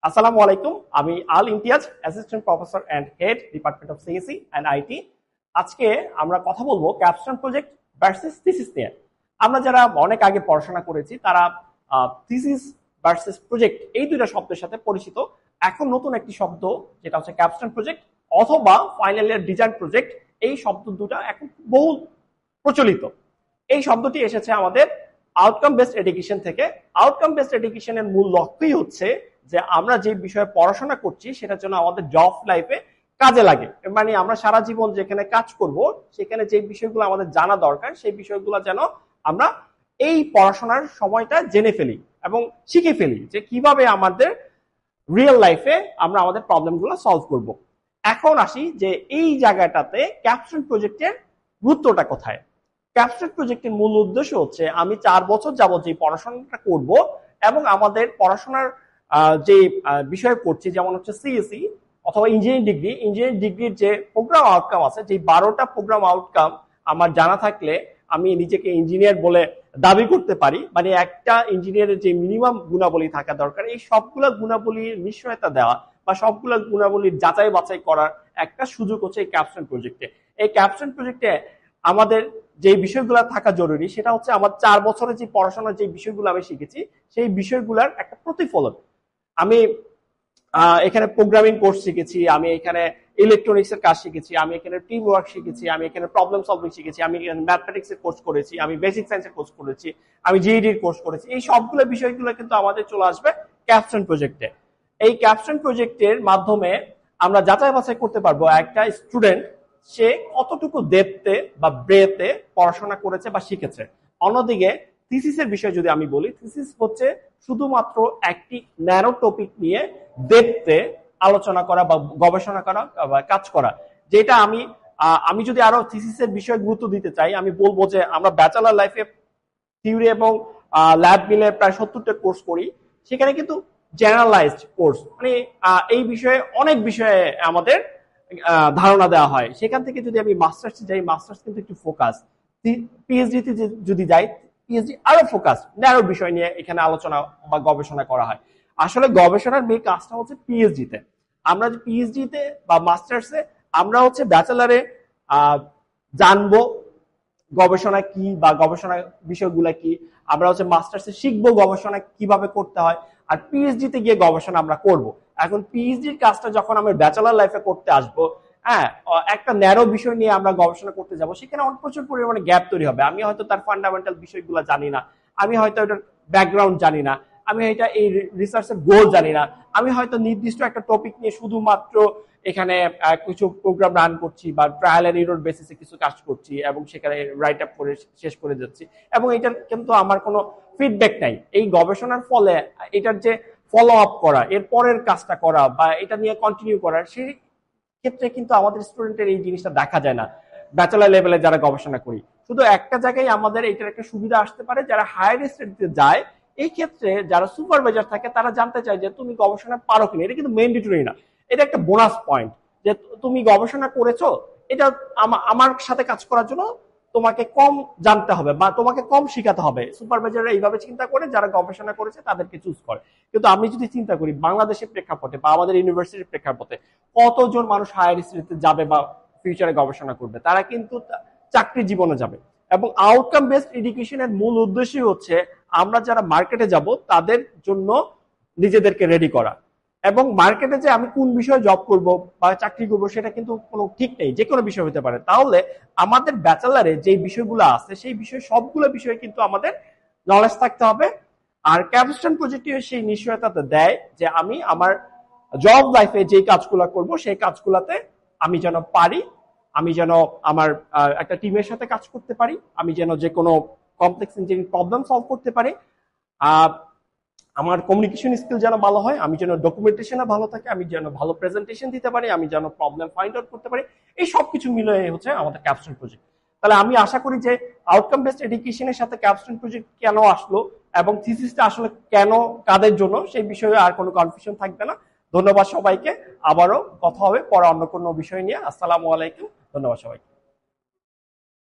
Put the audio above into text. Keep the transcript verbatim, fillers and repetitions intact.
আসসালামু আলাইকুম, আমি Al Imtiaz, assistant professor and head department of CSE and IT. আজকে আমরা কথা বলবো ক্যাপস্টোন প্রজেক্ট ভার্সেস থিসিস নিয়ে। আমরা যারা অনেক আগে পড়াশোনা করেছি তারা থিসিস ভার্সেস প্রজেক্ট এই দুইটা শব্দের সাথে পরিচিত। এখন নতুন একটি শব্দ যেটা হচ্ছে ক্যাপস্টোন প্রজেক্ট অথবা ফাইনাল ইয়ার ডিজাইন প্রজেক্ট, এই শব্দ দুটা এখন বহু প্রচলিত। এই শব্দটি এসেছে আমাদের আউটকাম বেসড এডুকেশন থেকে। আউটকাম বেসড এডুকেশনের মূল লক্ষ্যই হচ্ছে যে আমরা যে বিষয়ে পড়াশোনা করছি সেটার জন্য আমাদের জব লাইফে কাজে লাগে। মানে আমরা সারা জীবন যেখানে কাজ করব সেখানে যে বিষয়গুলো আমাদের জানা দরকার সেই বিষয়গুলো যেন আমরা এই পড়াশোনার সময়টা জেনে ফেলি এবং শিখে ফেলি যে কিভাবে আমাদের রিয়েল লাইফে আমরা আমাদের প্রবলেমগুলো সলভ করব। এখন আসি যে এই জায়গাটাতে ক্যাপস্টোন প্রজেক্টের গুরুত্বটা কোথায়। ক্যাপস্টোন প্রজেক্টের মূল উদ্দেশ্য হচ্ছে আমি চার বছর যাবত যে পড়াশোনাটা করব এবং আমাদের পড়াশোনার যে বিষয় পড়ছি যেমন হচ্ছে সিএসি অথবা ইঞ্জিনিয়ারিং ডিগ্রি, ইঞ্জিনিয়ারিং ডিগ্রির যে প্রোগ্রাম আউটকাম আছে, যে বারোটা প্রোগ্রাম আউটকাম আমার জানা থাকলে আমি নিজেকে ইঞ্জিনিয়ার বলে দাবি করতে পারি। মানে একটা ইঞ্জিনিয়ারের যে মিনিমাম গুণাবলী থাকা দরকার, এই সবগুলা গুণাবলীর নিশ্চয়তা দেওয়া বা সবগুলা গুণাবলীর যাচাই বাছাই করার একটা সুযোগ হচ্ছে এই ক্যাপস্টোন প্রজেক্টে। এই ক্যাপস্টোন প্রজেক্টে আমাদের যে বিষয়গুলো থাকা জরুরি সেটা হচ্ছে আমার চার বছরের যে পড়াশোনার যে বিষয়গুলো আমি শিখেছি সেই বিষয়গুলোর একটা প্রতিফলন। আমি এখানে প্রোগ্রামিং কোর্স শিখেছি, আমি এখানে ইলেকট্রনিক্স এর কাজ শিখেছি, আমি এখানে টিম ওয়ার্ক শিখেছি, আমি এখানে প্রবলেম সলভিং শিখেছি, আমি এখানে ম্যাথমেটিক্স এর কোর্স করেছি, আমি বেসিক সায়েন্সের কোর্স করেছি, আমি জিইডি এর কোর্স করেছি। এই সবগুলো বিষয়গুলো কিন্তু আমাদের চলে আসবে ক্যাপস্টোন প্রজেক্টে। এই ক্যাপস্টোন প্রজেক্টের মাধ্যমে আমরা যাচাই বাছাই করতে পারবো একটা স্টুডেন্ট সে কতটুকু ডেপথে বা ব্রেথে পড়াশোনা করেছে বা শিখেছে। অন্যদিকে থিসিসের বিষয় যদি আমি বলি, থিসিস হচ্ছে শুধুমাত্র একটি ন্যারো টপিক নিয়ে ডেপথে আলোচনা করা বা গবেষণা করা বা কাজ করা। যেটা আমি আমি যদি আরো থিসিসের বিষয়ে গুরুত্ব দিতে চাই, আমি বলবো যে আমরা ব্যাচেলর লাইফে থিওরি এবং ল্যাব মিলে প্রায় সত্তরটা কোর্স করি। সেখানে কিন্তু জেনারেলাইজড কোর্স, মানে এই বিষয়ে অনেক বিষয়ে আমাদের ধারণা দেওয়া হয়। সেখান থেকে যদি আমি মাস্টার্স যাই, মাস্টার্স কিন্তু একটু ফোকাস। পিএইচডি তে যদি যাই, পিএইচডি আরো ফোকাস, ন্যারো বিষয় নিয়ে এখানে আলোচনা বা গবেষণা করা হয়। আসলে গবেষণার মেন কাজটা হচ্ছে পিএইচডি তে। আমরা যে পিএইচডি তে বা মাস্টার্সে আমরা হচ্ছে ব্যাচেলারে জানবো গবেষণা কি বা গবেষণা বিষয়গুলো কি, আমরা হচ্ছে মাস্টার্সে শিখবো গবেষণা কিভাবে করতে হয়, আর পিএইচডি তে গিয়ে গবেষণা আমরা করব। এখন পিএইচডির কাজটা যখন আমরা ব্যাচেলর লাইফে করতে আসবো, হ্যাঁ, একটা ন্যারো বিষয় নিয়ে আমরা গবেষণা করতে যাব, সেখানে অনেক প্রচুর পরিমাণে গ্যাপ তৈরি হবে। আমি হয়তো তার ফান্ডামেন্টাল বিষয়গুলো জানি না, আমি হয়তো এটার ব্যাকগ্রাউন্ড জানি না, আমি এটা এই রিসার্চের গোল জানি না, আমি হয়তো নির্দিষ্ট একটা টপিক নিয়ে শুধুমাত্র এখানে কিছু প্রোগ্রাম রান করছি বা ট্রায়াল এন্ড এরর বেসিসে কিছু কাজ করছি এবং সেখানে রাইট আপ করে শেষ করে যাচ্ছি এবং এটার কিন্তু আমার কোনো ফিডব্যাক নাই। এই গবেষণার ফলে এটার যে ফলো আপ করা, এর পরের কাজটা করা বা এটা নিয়ে কন্টিনিউ করা, সেই ক্ষেত্রে কিন্তু আমাদের স্টুডেন্টের এই জিনিসটা দেখা যায় না ব্যাচেলর লেভেলে যারা গবেষণা করি। শুধু একটা জায়গায় আমাদের এটার একটা সুবিধা আসতে পারে, যারা হায়ার স্টাডিতে যায় এই ক্ষেত্রে যারা সুপারভাইজার থাকে তারা জানতে চায় যে তুমি গবেষণা পারো কিনা। এটা কিন্তু ম্যান্ডেটরি না, এটা একটা বোনাস পয়েন্ট যে তুমি গবেষণা করেছো, এটা আমার সাথে কাজ করার জন্য তোমাকে কম জানতে হবে বা তোমাকে কম শিখাতে হবে। সুপারভাইজাররা এইভাবে চিন্তা করে যারা গবেষণা করেছে তাদেরকে চুজ করে। কিন্তু আমি যদি চিন্তা করি বাংলাদেশের প্রেক্ষাপটে বা আমাদের ইউনিভার্সিটির প্রেক্ষাপটে কতজন মানুষ হায়ার স্টাডিতে যাবে বা ফিউচারে গবেষণা করবে, তারা কিন্তু চাকরি জীবনে যাবে। এবং আউটকাম বেসড এডুকেশনের মূল উদ্দেশ্যই হচ্ছে আমরা যারা মার্কেটে যাব তাদের জন্য নিজেদেরকে রেডি করা। এবং মার্কেটে যে আমি কোন বিষয়ে জব করব বা চাকরি করব সেটা কিন্তু কোনো ঠিক নেই, যে কোনো বিষয় হতে পারে। তাহলে আমাদের ব্যাচেলারে যে বিষয়গুলো আছে সেই বিষয় সবগুলো বিষয়ে কিন্তু আমাদের নলেজ থাকতে হবে। আর ক্যাপস্টোন প্রজেক্ট সেই নিশ্চয়তাটা দেয় যে আমি আমার জব লাইফে যে কাজগুলো করব সেই কাজগুলোতে আমি যেন পারি, আমি যেন আমার একটা টিমের সাথে কাজ করতে পারি, আমি যেন যে কোনো কমপ্লেক্স ইঞ্জিনিয়ারিং প্রবলেম সলভ করতে পারি, আহ আমার কমিউনিকেশন স্কিল যেন ভালো হয়, আমি যেন ডকুমেন্টেশনে ভালো থাকে, আমি যেন ভালো প্রেজেন্টেশন দিতে পারি, আমি যেন প্রবলেম ফাইন্ড আউট করতে পারি। এই সব কিছু মিলে হচ্ছে আমাদের ক্যাপস্টোন প্রজেক্ট। তাহলে আমি আশা করি যে আউটকাম বেসড এডুকেশনের সাথে ক্যাপস্টোন প্রজেক্ট কেন আসলো এবং থিসিসটা আসলে কেন কাদের জন্য সেই বিষয়ে আর কোনো কনফিউশন থাকবে না। ধন্যবাদ সবাইকে। আবারও কথা হবে পরে অন্য কোনো বিষয় নিয়ে। আসসালামু আলাইকুম। ধন্যবাদ সবাইকে।